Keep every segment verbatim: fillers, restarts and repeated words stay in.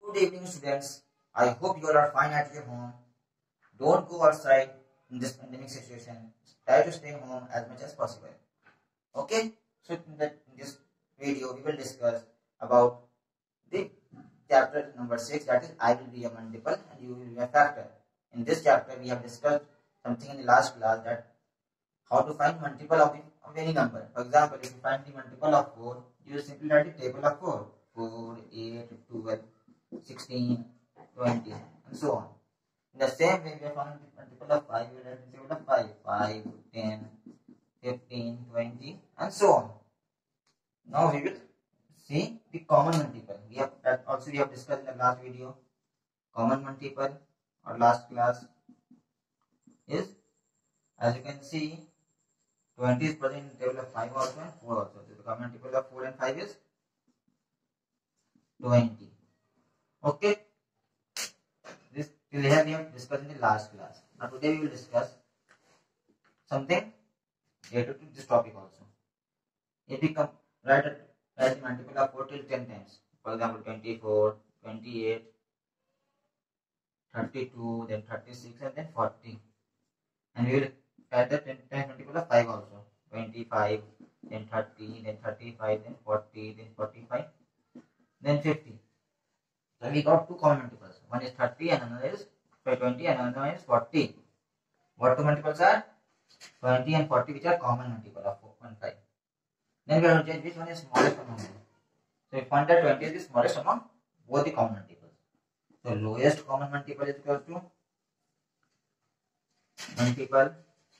Good evening, students. I hope you all are fine at your home. Don't go outside in this pandemic situation. Try to stay home as much as possible. Okay? So in, the, in this video, we will discuss about the chapter number six, that is I will be a multiple and you will be a factor. In this chapter, we have discussed something in the last class, that how to find multiple of, the, of any number. For example, if you find the multiple of four, you will simply write the table of four. four, eight, twelve, sixteen, twenty, and so on. In the same way, we have found the multiple of five, we will write the table of five. five, ten, fifteen, twenty, and so on. Now we will see the common multiple. We have that also we have discussed in the last video. Common multiple or last class is, as you can see, twenty is present in the table of five also and four also. So the common multiple of four and five is twenty. Okay. This till here we have discussed in the last class. Now today we will discuss something related to this topic also. If we come write a write the multiple of four till ten times. For example, twenty-four, twenty-eight, thirty-two, then thirty-six, and then forty. And we will write the ten times multiple of five also. twenty-five, then thirty, then thirty-five, then forty, then forty-five, then fifty. So we got two common multiples. One is thirty and another is twenty and another one is forty. What two multiples are? twenty and forty, which are common multiple of four and five. Then we have to judge which one is smallest among them. So we find that twenty is the smallest among both the common multiples. So lowest common multiple is equal to multiple,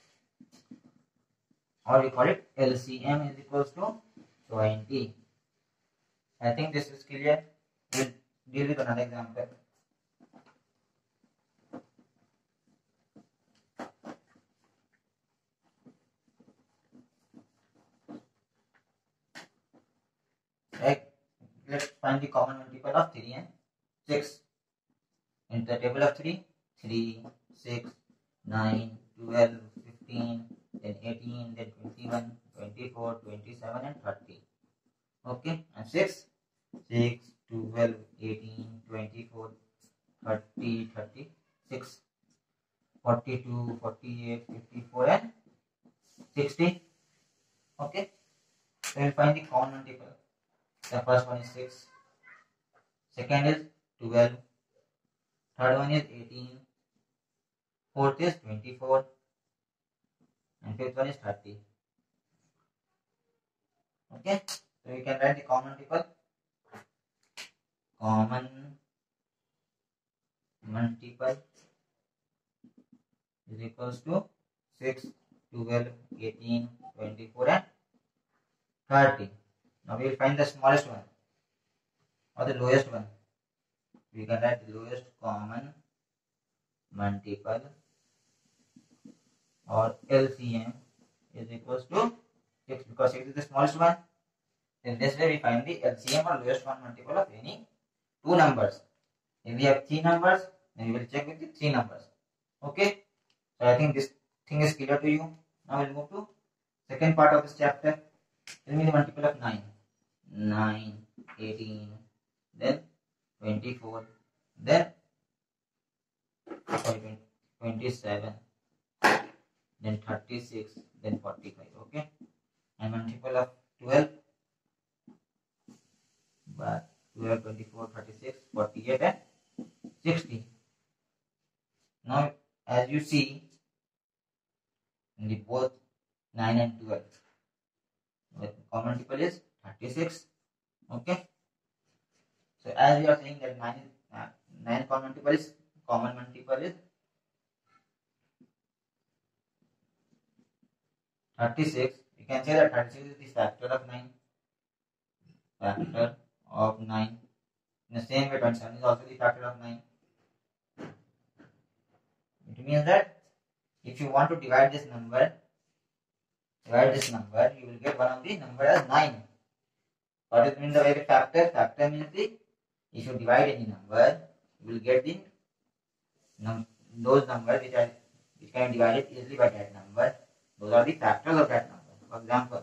or we call it L C M, is equals to twenty. I think this is clear. We'll deal with another example. Right. Let's find the common multiple of three and six. In the table of three, three, six, nine, twelve, fifteen, then eighteen, then twenty-one, twenty-four, twenty-seven, and thirty. Okay, and six, six, twelve, eighteen, twenty-four, thirty, thirty-six, forty-two, forty-eight, fifty-four, and sixty. Okay, so we'll find the common multiple. The first one is six, second is twelve, third one is eighteen, fourth is twenty-four, and fifth one is thirty. Okay, so we can write the common multiple. Common multiple is equals to six, twelve, eighteen, twenty-four, and thirty. Now we will find the smallest one or the lowest one. We can write the lowest common multiple, or L C M, is equals to six, because six is the smallest one. In this way we find the L C M, or lowest common multiple, of any two numbers. If we have three numbers, then we will check with the three numbers. Okay, so I think this thing is clear to you. Now we'll move to second part of this chapter. Tell me the multiple of nine. nine, eighteen, then twenty-four, then sorry, twenty-seven, then thirty-six, then forty-five. Okay, and multiple of twelve, but twelve, twenty-four, thirty-six, forty-eight, and sixty. Now, as you see, in the both nine and twelve, the common multiple is thirty-six. Okay, so as we are saying that nine is uh, nine common multiple is common multiple is thirty-six. You can say that thirty-six is the factor of nine. Factor of nine. In the same way, twenty-seven is also the factor of nine. It means that if you want to divide this number, divide this number, you will get one of the number as nine. What does it mean the way factor? Factor means the, if you divide any number, you will get the num those numbers which are which can be divided easily by that number. Those are the factors of that number. For example,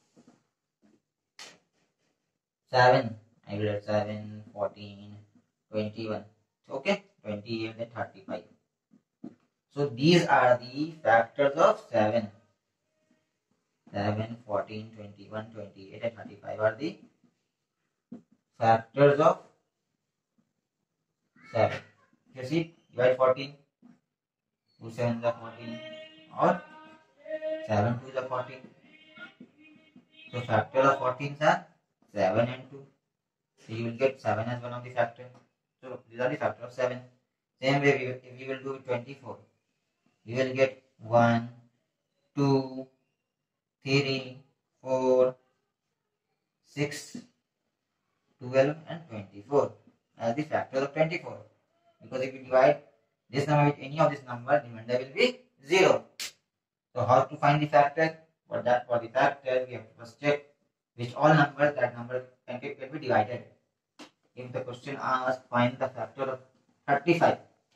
seven, I will write seven, fourteen, twenty-one. Okay, twenty-eight and thirty-five. So these are the factors of seven. seven, fourteen, twenty-one, twenty-eight and thirty-five are the factors of seven. You see, divide fourteen, two sevens are fourteen, or seven twos are fourteen. So factor of fourteen are seven and two. So you will get seven as one of the factors. So these are the factors of seven. Same way, we will, if we will do twenty-four, we will get one, two, three, four, six, twelve and twenty-four as the factor of twenty-four. Because if you divide this number with any of this number, the remainder will be zero. So how to find the factor? For that, for the factor, we have to first check which all numbers that number can, can be divided. If the question asks find the factor of thirty-five,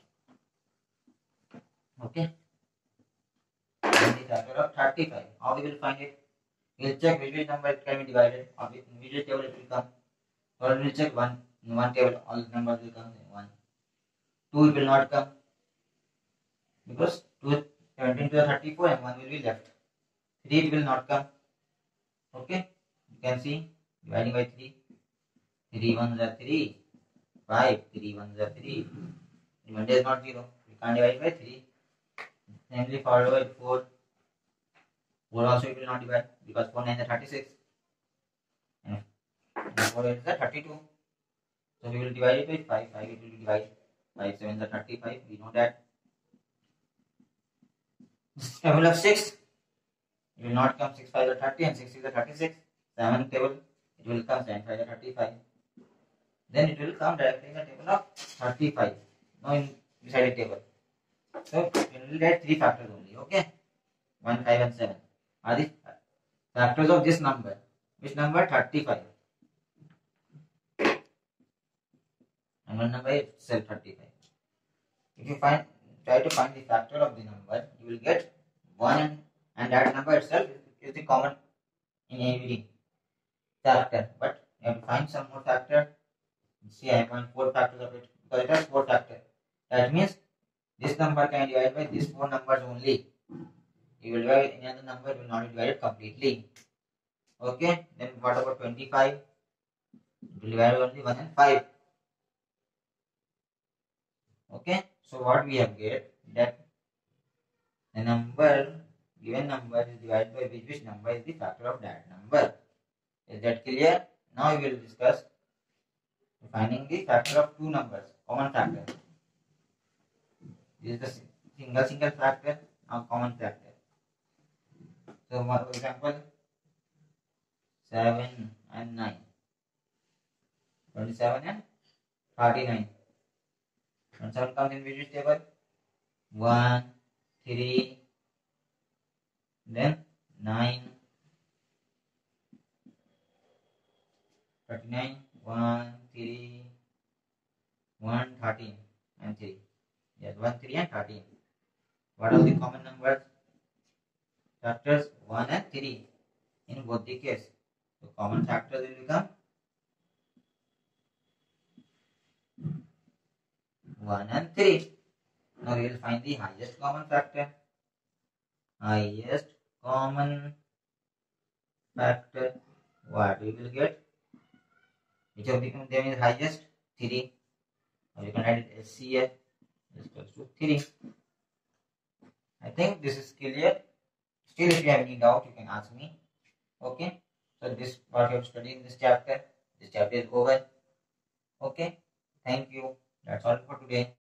okay, find the factor of thirty-five. How we will find it? We will check which number it can be divided, or in which table it will come. Or we will check one in one table all numbers will come in one. Two it will not come because two seventeen to the thirty-four and one will be left. Three it will not come. Okay, you can see dividing by three. Three ones are three. Five. Three ones are three. Remainder is not zero. We can't divide by three. Namely followed by four. Four also it will not divide because four nines are thirty-six. And four eights are thirty-two. So we will divide it by five. Five it will be divided. Five sevens are thirty-five. We know that. Table of six. It will not come. Six five are thirty and six six are thirty-six. Seven table it will come. Seven five are thirty-five. Then it will come directly in the table of thirty-five. No, in beside the table. So we will get three factors only. Okay, one, five, and seven are the factors of this number. Which number? thirty-five. And one number itself thirty-five. If you find try to find the factor of the number, you will get one, and, and that number itself is the common in every factor. But you have to find some more factor. See, I find four factors of it because it has four factors. That means this number can divide by these four numbers only. You will divide any other number, it will not be divided completely. Okay, then what about twenty-five? It will divide only one and five. Okay, so what we have get that the number, given number is divided by which, which number is the factor of that number. Is that clear? Now we will discuss finding the factor of two numbers, common factor. This is the single single factor, now common factor. So for example, seven and nine, twenty-seven and thirty-nine. twenty-seven comes in which table? one, three, then nine, thirty-nine, one, three, one, thirteen, and three. Yes, one, three, and thirteen. What are the common numbers? Factors one and three in both the case. So common factors will become one and three. Now we will find the highest common factor. Highest common factor. What we will get? Which of them is highest? three. Or you can write it as C F is equals to three. I think this is clear. Still, if you have any doubt, you can ask me. Okay. So this what you have studied in this chapter. This chapter is over. Okay. Thank you. That's all for today.